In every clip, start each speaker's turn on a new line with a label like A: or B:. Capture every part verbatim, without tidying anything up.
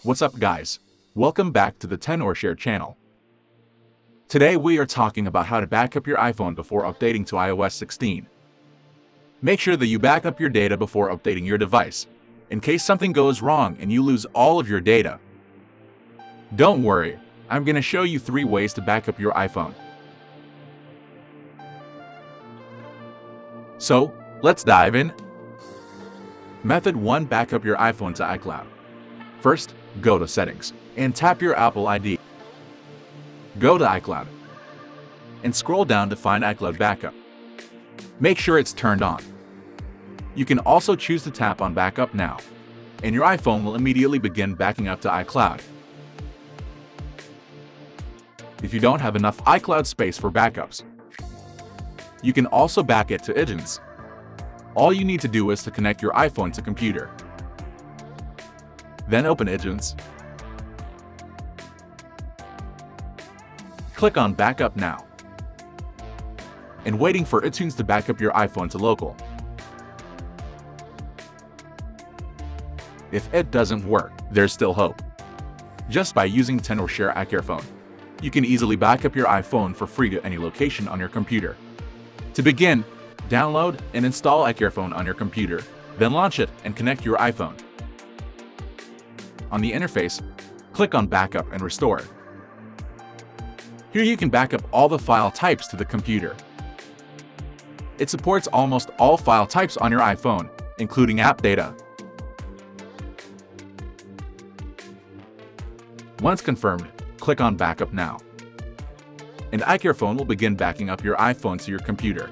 A: What's up guys? Welcome back to the TenorShare channel. Today we are talking about how to back up your iPhone before updating to i O S sixteen. Make sure that you back up your data before updating your device, in case something goes wrong and you lose all of your data. Don't worry, I'm going to show you three ways to back up your iPhone. So, let's dive in. Method one. Back up your iPhone to iCloud. First, go to Settings and tap your Apple I D. Go to iCloud and scroll down to find iCloud Backup. Make sure it's turned on. You can also choose to tap on Backup Now, and your iPhone will immediately begin backing up to iCloud. If you don't have enough iCloud space for backups, you can also back it to iTunes. All you need to do is to connect your iPhone to computer. Then open iTunes. Click on Backup Now. And waiting for iTunes to back up your iPhone to local. If it doesn't work, there's still hope. Just by using TenorShare iCareFone, you can easily back up your iPhone for free to any location on your computer. To begin, download and install iCareFone on your computer, then launch it and connect your iPhone. On the interface, click on Backup and Restore. Here you can back up all the file types to the computer. It supports almost all file types on your iPhone, including app data. Once confirmed, click on Backup Now, and iCareFone will begin backing up your iPhone to your computer.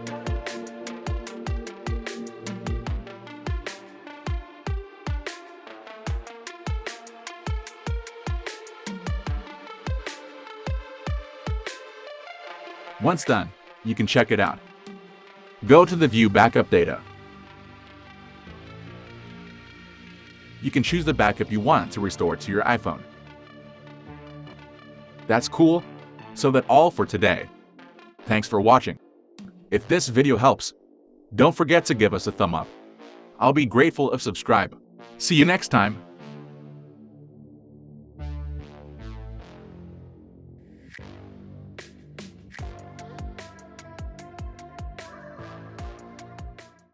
A: Once done, you can check it out. Go to the View Backup Data. You can choose the backup you want to restore to your iPhone. That's cool. So that's all for today. Thanks for watching. If this video helps, don't forget to give us a thumb up. I'll be grateful if subscribe. See you next time.